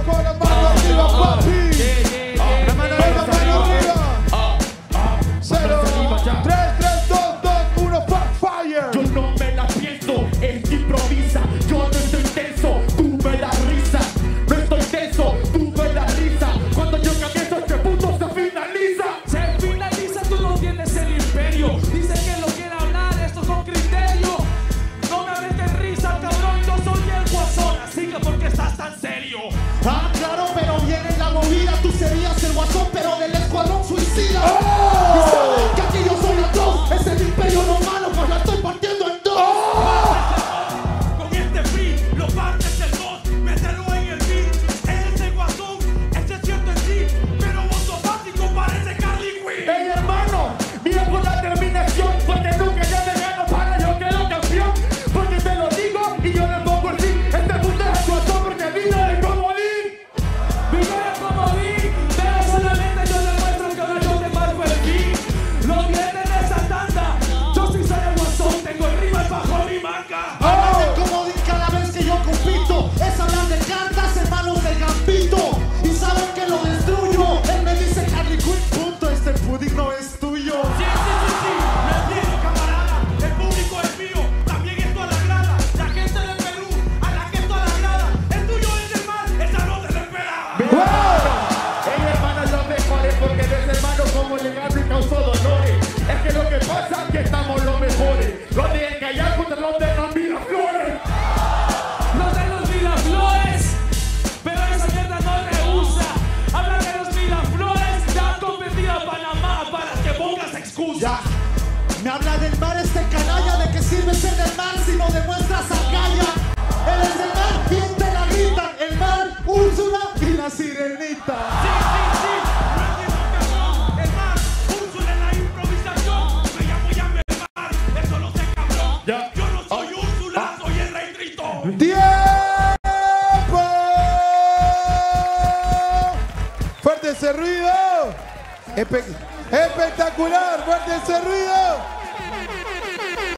con la mano arriba, papi. La mano arriba. 0, 3, 2, 1, fire. Yo no me la pienso, él improvisa. Yo no estoy tenso, tú me das risa. No estoy tenso, tú me das risa. Cuando yo comienzo este punto se finaliza. Se finaliza, tú no tienes el imperio. Dicen que lo quiere hablar, esto con criterio. No me hables de risa, cabrón, yo soy el guasón. Así que ¿por qué estás tan serio? Ah, claro, pero viene la movida. Tú serías el guasón, pero del escuadrón suicida. Y saben que aquí yo soy atroz. Es el imperio romano, pues la estoy partiendo en dos. Con este free, lo partes en dos. Mételo en el beat. Él es el guasón, este es cierto en sí. Pero vos sos básico, parece Carly Quinn. Hey hermano, mira con la terminación. Porque nunca ya me gano para yo quedo campeón. Porque te lo digo y yo le pongo el fin. Este punto es el guasón porque vino de comodín. Vino de comodín, pero solamente yo demuestro que ahora yo te marco el fin. Lo viene de esa tanda. Yo sí soy el guasón, tengo el rima bajo mi manga. Hablar de comodín cada vez que yo compito. Es hablar de cartas en manos del gambito. Y saben que lo destruyo. Él me dice Harley Quinn, punto. Este pudding no es tuyo. Sí, lo entiendo, camarada. El público es mío, también esto a la grada. La gente de Perú, a la que esto a la grada. El tuyo es el mal, esa no te lo esperaba. Hey hermano, los mejores porque no es hermano como legado y causó dolores. Es que lo que pasa es que estamos los mejores. Los de callar contra los de las Miraflores. Los de los Miraflores, pero esa mierda no le usa. Habla de los Miraflores, ya han convertido a Panamá para que pongas excusa. Ya. Me habla del mar este canalla. ¿De qué sirve ser del mar si no demuestras agallas? Él es el mar y él te la gritan. El mar, Úrsula y la sirenita. Sí, no entiendo, cabrón. El mar, Úrsula en la improvisación. Me llamo Llame el mar, eso lo sé, cabrón. Ya. Yo no soy Úrsula, soy el rey Tritón. ¡Tiempo! ¡Fuerte ese ruido! ¡Espectacular! ¡Fuerte ese ruido!